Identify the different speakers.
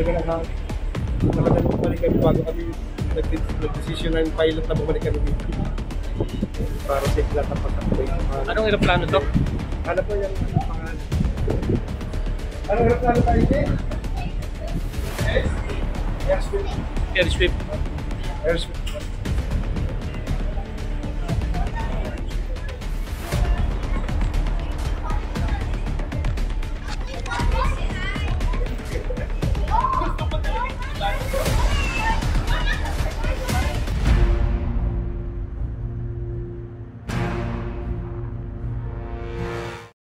Speaker 1: Talagang bumalik kami bago kami nag-decision ng pilot na bumalik kami dito. Para sa lahat ng pagkakoy.
Speaker 2: Anong aeroplano to?
Speaker 1: Ano po yung pangalan? Anong aeroplano tayo din? Airswift.
Speaker 2: Airswift.
Speaker 1: Airswift.